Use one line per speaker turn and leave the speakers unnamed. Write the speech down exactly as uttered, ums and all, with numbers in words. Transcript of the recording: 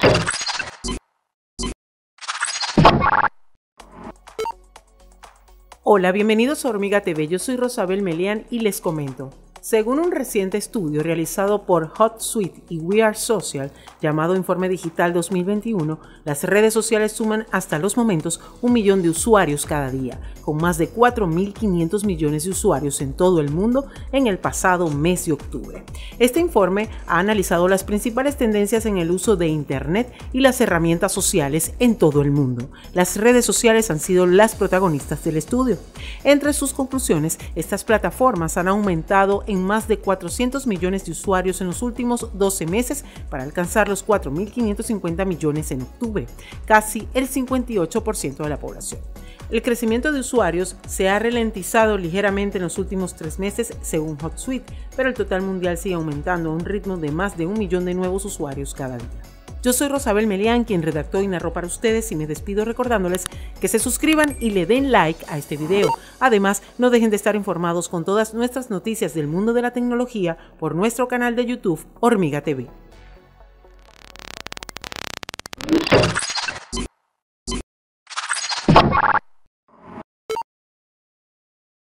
Hola, bienvenidos a Hormiga T V, yo soy Rosabel Melián y les comento. Según un reciente estudio realizado por HotSuite y We Are Social, llamado Informe Digital dos mil veintiuno, las redes sociales suman hasta los momentos un millón de usuarios cada día, con más de cuatro mil quinientos millones de usuarios en todo el mundo en el pasado mes de octubre. Este informe ha analizado las principales tendencias en el uso de Internet y las herramientas sociales en todo el mundo. Las redes sociales han sido las protagonistas del estudio. Entre sus conclusiones, estas plataformas han aumentado en más de cuatrocientos millones de usuarios en los últimos doce meses para alcanzar los cuatro mil quinientos cincuenta millones en octubre, casi el cincuenta y ocho por ciento de la población. El crecimiento de usuarios se ha ralentizado ligeramente en los últimos tres meses según HotSuite, pero el total mundial sigue aumentando a un ritmo de más de un millón de nuevos usuarios cada día. Yo soy Rosabel Melián, quien redactó y narró para ustedes, y me despido recordándoles que se suscriban y le den like a este video. Además, no dejen de estar informados con todas nuestras noticias del mundo de la tecnología por nuestro canal de YouTube Hormiga T V.